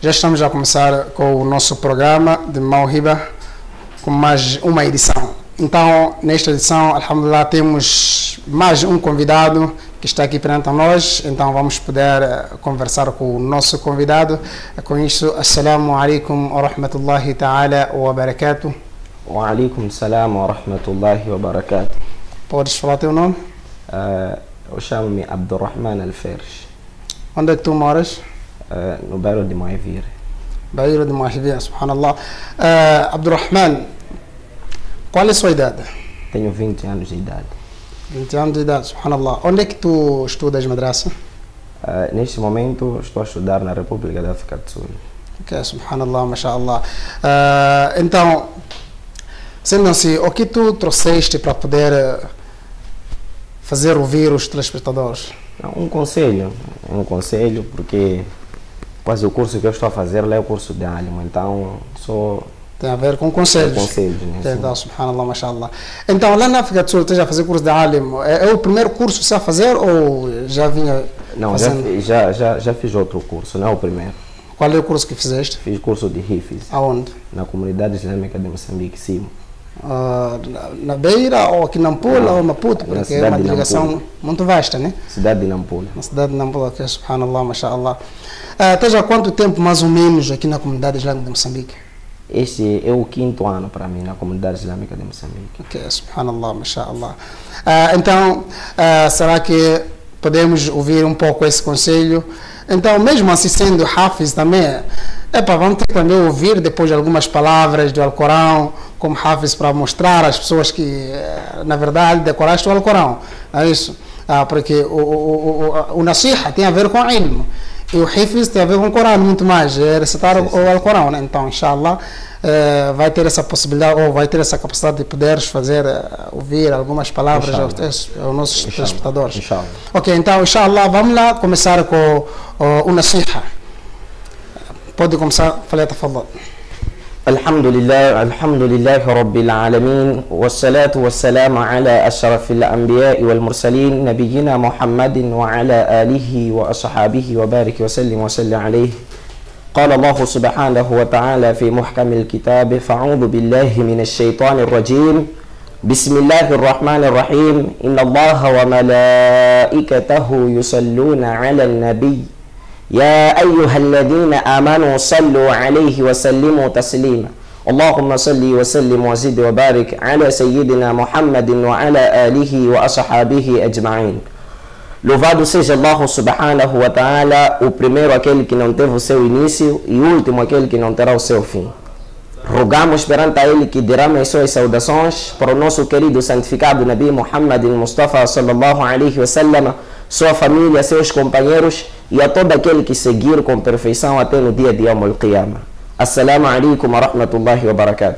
Já estamos a começar com o nosso programa de Mawhiba, com mais uma edição. Então, nesta edição, alhamdulillah, temos mais um convidado que está aqui perante nós. Então, vamos poder conversar com o nosso convidado. Com isso, assalamu alaikum wa rahmatullahi ta'ala wa barakatuh. Wa alaikum salam wa rahmatullahi wa barakatuh. Podes falar teu nome? Eu chamo-me Abdurrahman Alferes. Onde é que tu moras? No bairro de Moivir. Bairro de Moivir, subhanallah. Abdurrahman, qual é a sua idade? Tenho 20 anos de idade. 20 anos de idade, subhanallah. Onde é que tu estudas madrasa? Neste momento estou a estudar na República da África do Sul. Ok, subhanallah, mashallah. Então, sendo assim, o que tu trouxeste para poder fazer ouvir os telespectadores? Um conselho, porque quase o curso que eu estou a fazer lá é o curso de Alimo, então só tem a ver com conselhos. Né? Então, subhanallah, mashallah. Então, lá na África do Sul, você já fazia curso de Alimo, é o primeiro curso que você a fazer ou já vinha fazendo? Já fiz outro curso, não é o primeiro. Qual é o curso que fizeste? Fiz curso de Hifz. Aonde? Na Comunidade Islâmica de Moçambique, sim. Na Beira ou aqui em Nampula ou Maputo, porque é uma delegação muito vasta, né? Cidade de Nampula. Na cidade de Nampula, que é subhanallah, mashallah. Estás há quanto tempo mais ou menos aqui na Comunidade Islâmica de Moçambique? Este é o 5º ano para mim na Comunidade Islâmica de Moçambique. Ok, subhanallah, mashallah. Então, será que podemos ouvir um pouco esse conselho? Então, mesmo assim sendo Hafiz também, vamos ter que também ouvir depois algumas palavras do Alcorão, como Hafiz, para mostrar às pessoas que, na verdade, decoraste o Alcorão. É isso? Porque o Nasiha tem a ver com o ilmo. E o Hifz tem a ver com o Corão, muito mais, é recitar o Alcorão, né? Então, inshallah, vai ter essa possibilidade, ou vai ter essa capacidade de poderes fazer, ouvir algumas palavras aos nossos telespectadores. Inshallah. Ok, então, inshallah, vamos lá começar com o Nasiha. Pode começar, falei, tafadhal. الحمد لله رب العالمين والصلاة والسلام على أشرف الأنبياء والمرسلين نبينا محمد وعلى آله وأصحابه وبارك وسلم عليه. قال الله سبحانه وتعالى في محكم الكتاب فأعوذ بالله من الشيطان الرجيم بسم الله الرحمن الرحيم إن الله وملائكته يصلون على النبي يا أيها الذين آمنوا صلوا عليه وسلموا تسليما اللهم صل وسلم وزد وبارك على سيدنا محمد وعلى آله وأصحابه أجمعين. Louvado seja Allah subhanahu wa ta'ala, o primeiro aquele que não teve o seu início e o último aquele que não terá o seu fim. Rogamos perante a ele que derrame as suas saudações para o nosso querido santificado Nabi Muhammad Mustafa sallallahu alaihi wa sallam, sua família, seus companheiros e a todo aquele que seguir com perfeição até no dia de Yawm al-Qiyamah. Assalamu alaikum wa rahmatullahi wa barakatuh.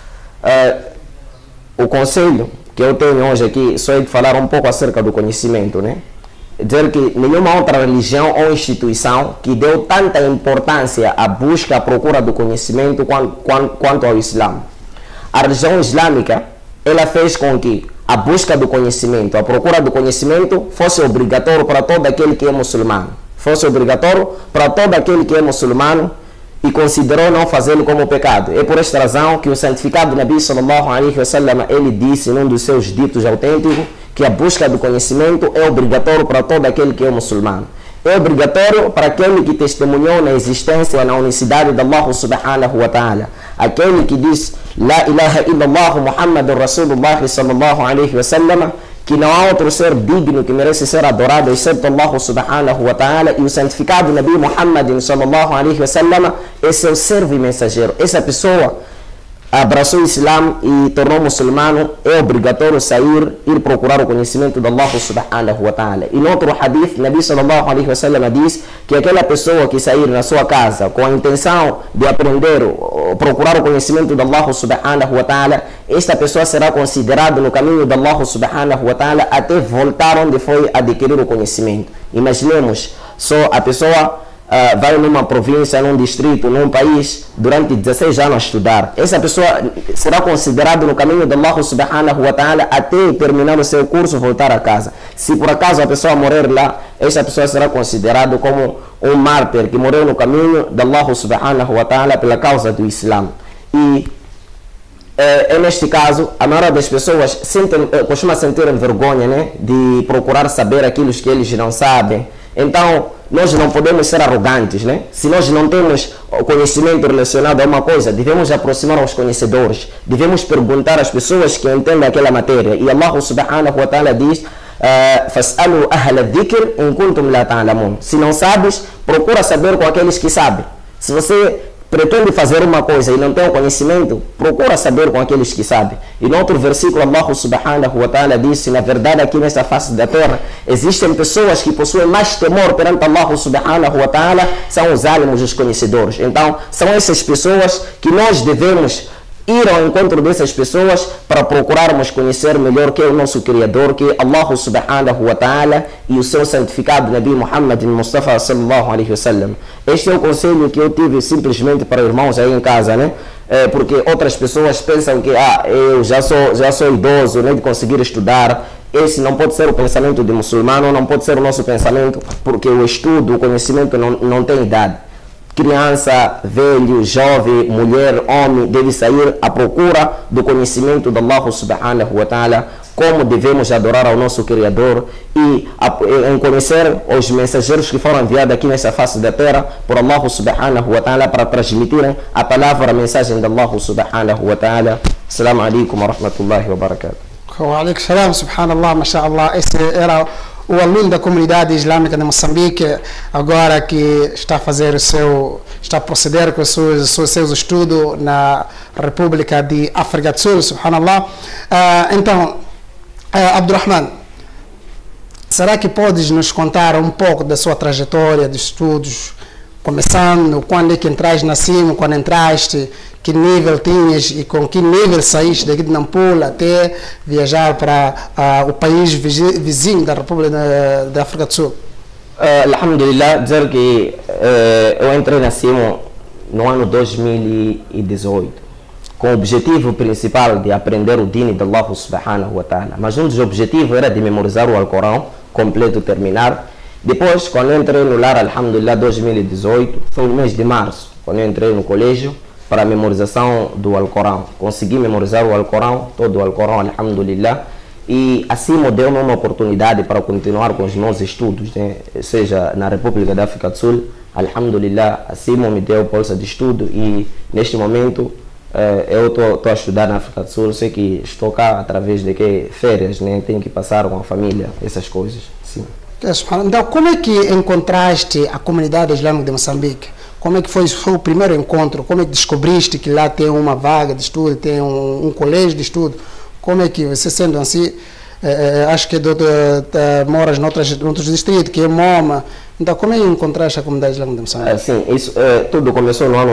O conselho que eu tenho hoje aqui só é de falar um pouco acerca do conhecimento, né? Dizer que nenhuma outra religião ou instituição que deu tanta importância à busca, à procura do conhecimento quanto ao Islã. A religião islâmica, ela fez com que a busca do conhecimento, a procura do conhecimento fosse obrigatório para todo aquele que é muçulmano. Fosse obrigatório para todo aquele que é muçulmano e considerou não fazê-lo como pecado. É por esta razão que o santificado Nabi sallallahu alaihi wa sallam, ele disse num dos seus ditos autênticos que a busca do conhecimento é obrigatório para todo aquele que é muçulmano. É obrigatório para aquele que testemunhou na existência, na unicidade de Allah subhanahu wa ta'ala. Aquele que diz La ilaha illallah Muhammadur Rasulullah sallallahu alaihi wa sallam, que não há outro ser digno que merece ser adorado exceto Allah subhanahu wa ta'ala, e o santificado Nabi Muhammad sallallahu alaihi wa sallam é seu servo e mensageiro. Essa pessoa abraçou o Islã e tornou muçulmano, é obrigatório sair, ir procurar o conhecimento de Allah subhanahu wa ta'ala. E no outro hadith, Nabi sallallahu alaihi wa sallam diz que aquela pessoa que sair na sua casa com a intenção de aprender, procurar o conhecimento de Allah subhanahu wa ta'ala, esta pessoa será considerada no caminho de Allah subhanahu wa ta'ala até voltar onde foi adquirir o conhecimento. Imaginemos só a pessoa vai numa província, num distrito, num país, durante 16 anos a estudar. Essa pessoa será considerada no caminho de Allah subhanahu wa ta'ala até terminar o seu curso, voltar a casa. Se por acaso a pessoa morrer lá, essa pessoa será considerada como um mártir que morreu no caminho de Allah subhanahu wa ta'ala pela causa do Islã. E neste caso, a maioria das pessoas costuma sentir vergonha, né, de procurar saber aquilo que eles não sabem. Então, nós não podemos ser arrogantes, né? Se nós não temos conhecimento relacionado a uma coisa, devemos aproximar aos conhecedores, devemos perguntar às pessoas que entendem aquela matéria. E Allah subhanahu wa ta'ala diz: "Fas'alu ahla dhikr in kuntum la ta'lamun." Se não sabes, procura saber com aqueles que sabem. Se você pretende fazer uma coisa e não tem o conhecimento, procura saber com aqueles que sabem. E no outro versículo, Allah subhanahu wa ta'ala disse: na verdade, aqui nesta face da terra, existem pessoas que possuem mais temor perante Allah subhanahu wa ta'ala, são os alimos, os conhecedores. Então, são essas pessoas que nós devemos ir ao encontro dessas pessoas para procurarmos conhecer melhor que é o nosso Criador, que é Allah subhanahu wa ta'ala, e o seu santificado Nabi Muhammad Mustafa sallallahu alaihi wasallam. Este é o conselho que eu tive simplesmente para irmãos aí em casa, né? Porque outras pessoas pensam que eu já sou idoso, né, de conseguir estudar. Esse não pode ser o pensamento de muçulmano, não pode ser o nosso pensamento, porque o estudo, o conhecimento não tem idade. Criança, velho, jovem, mulher, homem, deve sair à procura do conhecimento de Allah subhanahu wa ta'ala, como devemos adorar ao nosso Criador e em conhecer os mensageiros que foram enviados aqui nessa face da terra por Allah subhanahu wa ta'ala para transmitirem a palavra, a mensagem de Allah subhanahu wa ta'ala. Assalamu alaikum wa rahmatullahi wa barakatuh. Wa alaikum salam, subhanallah, mashallah. Esse era o aluno da comunidade islâmica de Moçambique, agora que está a fazer está a proceder com os seus estudos na República de África do Sul, subhanallah. Então, Abdurrahman, será que podes nos contar um pouco da sua trajetória de estudos, começando, quando é que entraste na CIM, quando entraste, que nível tinhas e com que nível saíste daqui de Nampula até viajar para o país vizinho da República da África do Sul? Alhamdulillah, dizer que eu entrei na CIM no ano 2018 com o objetivo principal de aprender o dini de Allah subhanahu wa ta'ala, mas um dos objetivos era de memorizar o Alcorão completo, terminar. Depois, quando eu entrei no lar, alhamdulillah, 2018, foi no mês de março, quando eu entrei no colégio para a memorização do Alcorão. Consegui memorizar o Alcorão, todo o Alcorão, alhamdulillah, e assim deu-me uma oportunidade para continuar com os meus estudos, né? Seja na República da África do Sul, alhamdulillah, assim me deu bolsa de estudo e neste momento eu estou a estudar na África do Sul. Sei que estou cá através de férias, né? Tenho que passar com a família, essas coisas, sim. Então, como é que encontraste a comunidade islâmica de Moçambique? Como é que foi o primeiro encontro? Como é que descobriste que lá tem uma vaga de estudo, tem um colégio de estudo? Como é que você, sendo assim, acho que moras noutros distritos, que é Moma, então como é que encontraste a comunidade islâmica de Moçambique? Sim, isso tudo começou no ano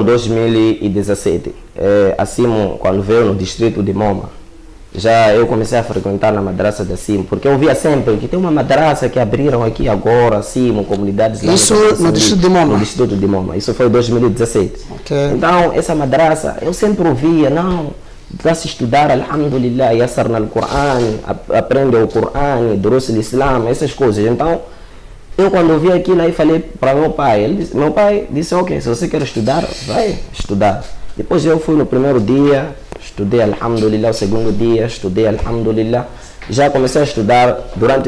2017, assim, quando veio no distrito de Moma. Já eu comecei a frequentar na madraça da CIM, porque eu via sempre que tem uma madraça que abriram aqui agora, CIM, comunidades islâmicas. Isso no distrito de Moma? No distrito de Moma, isso foi em 2017. Okay. Então, essa madraça, eu sempre ouvia, não, dá-se estudar, alhamdulillah, yassar no Coran, aprende o Coran, durus al-Islam, essas coisas. Então, eu quando ouvi aquilo aí falei para meu pai, meu pai disse, ok, se você quer estudar, vai estudar. Depois eu fui no primeiro dia, estudei alhamdulillah, o segundo dia, estudei alhamdulillah. Já comecei a estudar durante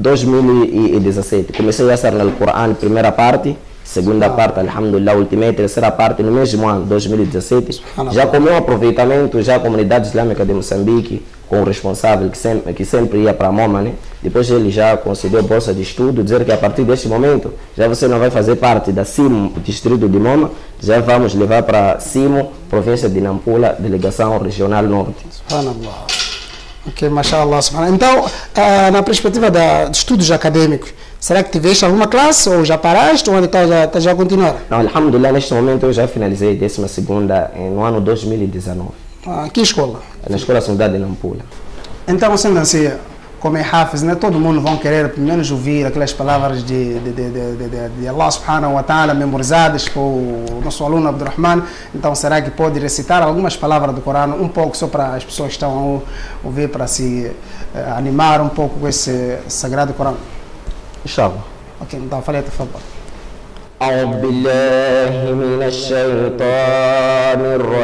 2017. Comecei a estudar no Coran, primeira parte, segunda parte, alhamdulillah, última e terceira parte no mesmo ano, 2017. Já com o meu aproveitamento, já a comunidade islâmica de Moçambique, com o responsável que sempre ia para a Moma, né? Depois ele já concedeu bolsa de estudo, dizer que a partir deste momento já você não vai fazer parte da CIMO, distrito de Moma, já vamos levar para CIMO, província de Nampula, delegação regional norte. Subhanallah. Ok, mashallah. Então, na perspectiva de estudos acadêmicos, será que tiveste alguma classe ou já paraste ou ainda está já a continuar? Não, alhamdulillah, neste momento eu já finalizei 12ª no ano 2019. Que escola? Na Escola Cidade de Nampula. Então, sendo assim, como é Hafiz, né, todo mundo vai querer pelo menos ouvir aquelas palavras de Allah subhanahu wa ta'ala memorizadas por nosso aluno Abdurrahman. Então, será que pode recitar algumas palavras do Corão, um pouco só para as pessoas que estão a ouvir, para se animar um pouco com esse sagrado Corão? Inshallah. Ok, então falei, por favor. أعوذ بالله من الشيطان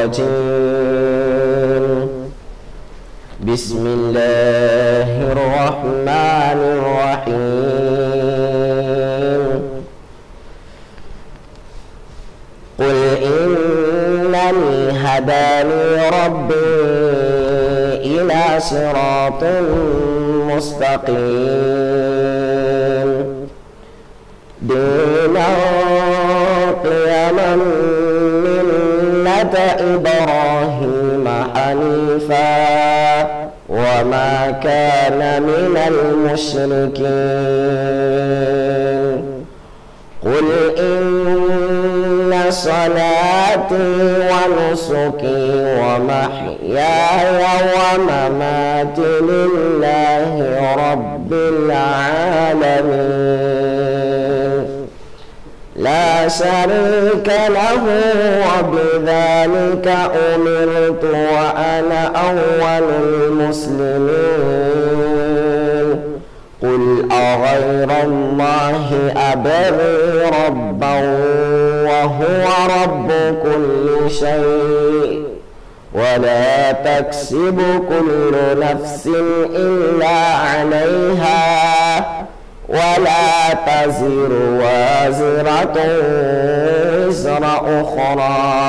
الرجيم بسم الله الرحمن الرحيم قل إنني هداني ربي إلى صراط مستقيم دينا قيما ملة إبراهيم حنيفا وما كان من المشركين قل إن صلاتي ونسكي ومحياي ومماتي لله رب العالمين لا شريك له وبذلك أمرت وأنا أول المسلمين قل أغير الله أبغي ربا وهو رب كل شيء ولا تكسب كل نفس إلا عليها ولا تزر وازرة وزر أخرى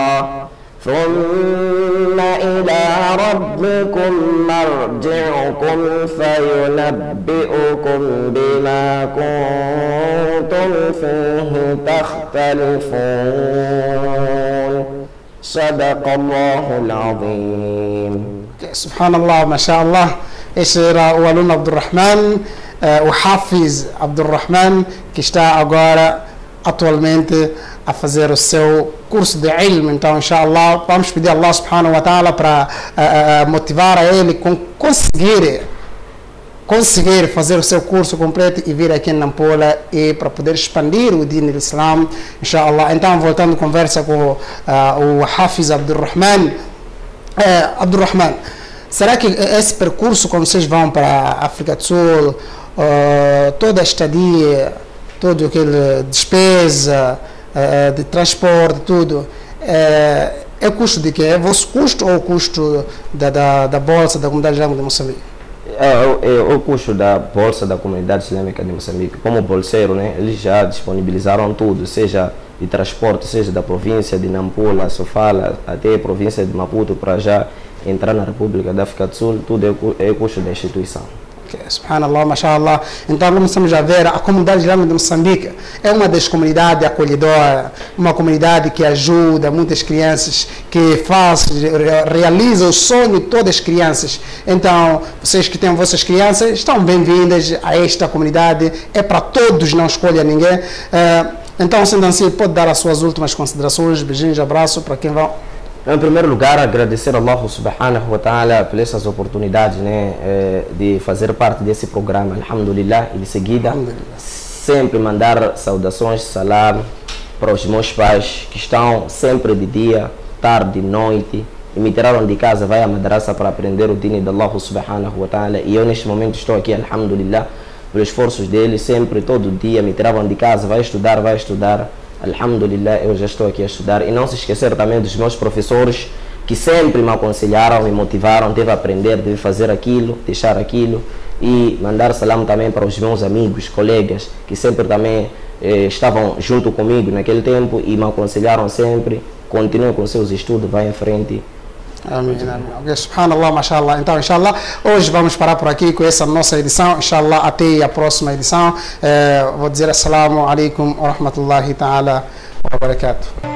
ثم إلى ربكم مرجعكم فينبئكم بما كنتم فيه تختلفون صدق الله العظيم. سبحان الله ما شاء الله. Esse era o aluno Abdurrahman, o Hafiz Abdurrahman, que está agora atualmente a fazer o seu curso de ilm. Então, inshallah, vamos pedir a Allah subhanahu wa ta'ala para motivar a ele com conseguir fazer o seu curso completo e vir aqui em Nampula e para poder expandir o din do Islam, inshallah. Então, voltando a conversa com o Hafiz Abdurrahman. Abdurrahman, será que esse percurso, quando vocês vão para a África do Sul, toda a estadia, toda aquela despesa de transporte, tudo, é custo de quê? É vosso custo ou o custo da Bolsa da Comunidade Islâmica de Moçambique? É o custo da Bolsa da Comunidade Islâmica de Moçambique. Como bolseiro, né, eles já disponibilizaram tudo, seja de transporte, seja da província de Nampula, Sofala, até a província de Maputo, para já entrar na República da África do Sul, tudo é custo da instituição. Subhanallah, mashallah. Então, como estamos a ver, a comunidade islâmica de Moçambique é uma das comunidades acolhedoras, uma comunidade que ajuda muitas crianças, que realiza o sonho de todas as crianças. Então, vocês que têm vossas crianças, estão bem-vindas a esta comunidade. É para todos, não escolha ninguém. Então, sendo assim, pode dar as suas últimas considerações, beijinhos, abraço para quem vai. Em primeiro lugar, agradecer a Allah subhanahu wa ta'ala por essas oportunidades, né, de fazer parte desse programa, alhamdulillah, e de seguida sempre mandar saudações, salam para os meus pais que estão sempre de dia, tarde, noite, e me tiraram de casa, vai à madraça para aprender o dini de Allah subhanahu wa ta'ala, e eu neste momento estou aqui, alhamdulillah, pelos esforços deles, sempre, todo dia me tiravam de casa, vai estudar, alhamdulillah, eu já estou aqui a estudar. E não se esquecer também dos meus professores que sempre me aconselharam, me motivaram, deve aprender, deve fazer aquilo, deixar aquilo. E mandar salam também para os meus amigos, colegas, que sempre também estavam junto comigo naquele tempo e me aconselharam sempre, continue com seus estudos, vai em frente. Amém. Okay, subhanallah, mashallah. Então, inshallah, hoje vamos parar por aqui com essa nossa edição. Inshallah, até a próxima edição. Vou dizer assalamu alaikum wa rahmatullahi ta'ala wa barakatuh.